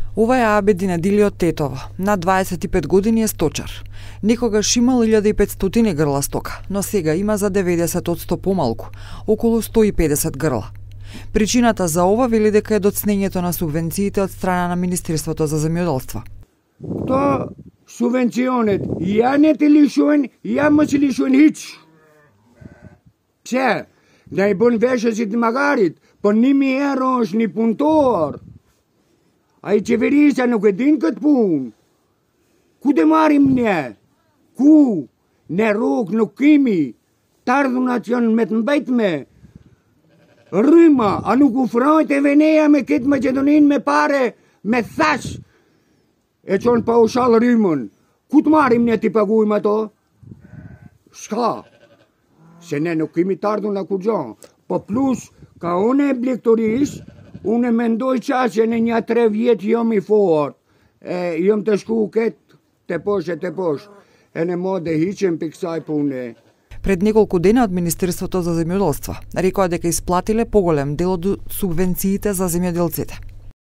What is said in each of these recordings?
Ова е Абедин Едилио Тетово. На 25 години е сточар. Некогаш имал 1500 грла стока, но сега има за 90% помалку, околу 150 грла. Причината за ова вели дека е доцнењето на субвенциите од страна на Министерството за земјоделство. То субвенционет, ја не те лишувен, ја ма се лишувен хич. Се, да и бон веше си магарит, по ними ерош ни пунтор. Ai ce verisa nu că din cât pun. Cu de mari mne. Cu ne rog nu kimi. Tardu națion met me. Rima anu cu frate venea me cât macedonin me pare me thash. E çon paushal rimon. Cu mari mne ti pagui ma to. Ska. Se ne nu kimi tardu na kujon. Po plus ka one bliktoris. Unë mendoj qaqe në një 3 vjetë jom I fort. Jom të shku ketë të posh. E në mode hiqen për kësaj pune. Пред неколку дена од Министерството за земјоделство рекоа дека исплатиле поголем дел од субвенциите за земјоделците.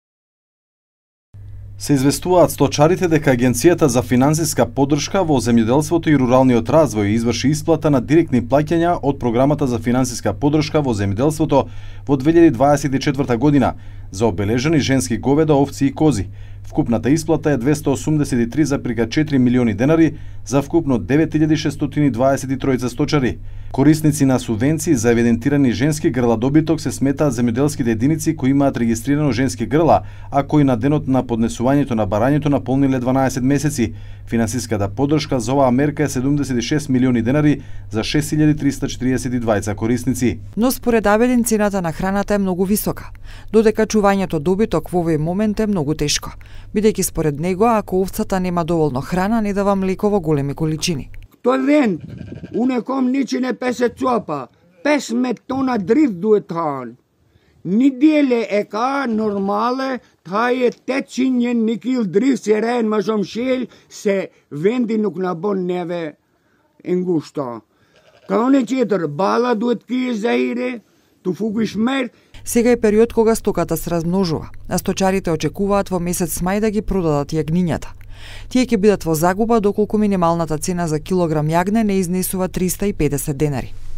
Се известуваат сточарите дека Агенцијата за финансиска поддршка во земјоделството и руралниот развој изврши исплата на директни плаќања од програмата за финансиска поддршка во земјоделството во 2024 година за обележани женски говеда, овци и кози. Вкупната исплата е 283,4 милиони денари за вкупно 9623 сточари. Корисници на субвенции за евидентирани женски грла добиток се сметаат земјоделските единици кои имаат регистрирано женски грла, а кои на денот на поднесувањето на барањето наполниле 12 месеци. Финансиската поддршка за оваа мерка е 76 милиони денари за 6342 корисници. Но според Абедин цената на храната е многу висока, додека чувањето добиток во овој момент е многу тешко, бидејќи според него ако овцата нема доволно храна не дава млеко во големи количини. Këto vend, unë kom 150 copa, 15 tona drift duhet të hanë. Një djele e ka normale të haje 801 kg drift se rejnë ma shumë shell se vendi nuk na bon neve ngushta. Ka one qeter, bala duhet kije zahire, të fugish merë. Сега е период кога стоката се размножува, а сточарите очекуваат во месец мај да ги продадат јагнињата. Тие ќе бидат во загуба доколку минималната цена за килограм јагне не изнесува 350 денари.